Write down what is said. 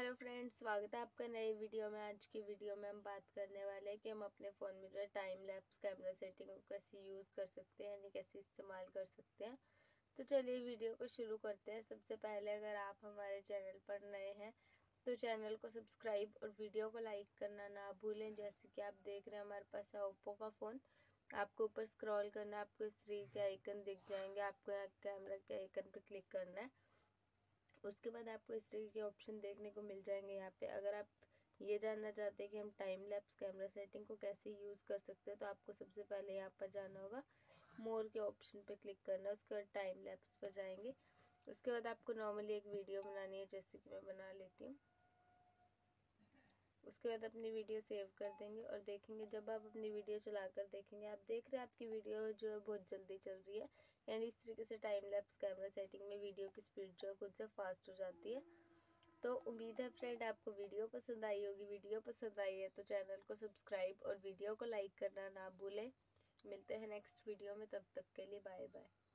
Hello friends, स्वागत है आपका नई वीडियो में। आज की वीडियो में हम बात करने वाले हैं कि हम अपने फ़ोन में जो है टाइम लैप्स कैमरा सेटिंग को कैसे यूज़ कर सकते हैं, यानी कैसे इस्तेमाल कर सकते हैं। तो चलिए वीडियो को शुरू करते हैं। सबसे पहले अगर आप हमारे चैनल पर नए हैं तो चैनल को सब्सक्राइब और वीडियो को लाइक करना ना भूलें। जैसे कि आप देख रहे हैं हमारे पास है ओप्पो का फ़ोन। आपको ऊपर स्क्रॉल करना है, आपको इस तरीके के आइकन दिख जाएंगे, आपको यहाँ कैमरा के आइकन पर क्लिक करना है। उसके बाद आपको इस तरीके के ऑप्शन देखने को मिल जाएंगे यहाँ पे। अगर आप ये जानना चाहते हैं कि हम टाइम लैप्स कैमरा सेटिंग को कैसे यूज़ कर सकते हैं तो आपको सबसे पहले यहाँ पर जाना होगा, मोर के ऑप्शन पे क्लिक करना है। उसके बाद टाइम लैप्स पर जाएंगे। उसके बाद आपको नॉर्मली एक वीडियो बनानी है, जैसे कि मैं बना लेती हूँ। उसके बाद अपनी वीडियो सेव कर देंगे और देखेंगे जब आप अपनी वीडियो चलाकर देखेंगे, आप देख रहे हैं आपकी वीडियो जो है बहुत जल्दी चल रही है। यानी इस तरीके से टाइम लैप्स कैमरा सेटिंग में वीडियो की स्पीड जो है खुद से फास्ट हो जाती है। तो उम्मीद है फ्रेंड आपको वीडियो पसंद आई होगी। वीडियो पसंद आई है तो चैनल को सब्सक्राइब और वीडियो को लाइक करना ना भूलें। मिलते हैं नेक्स्ट वीडियो में, तब तक के लिए बाय बाय।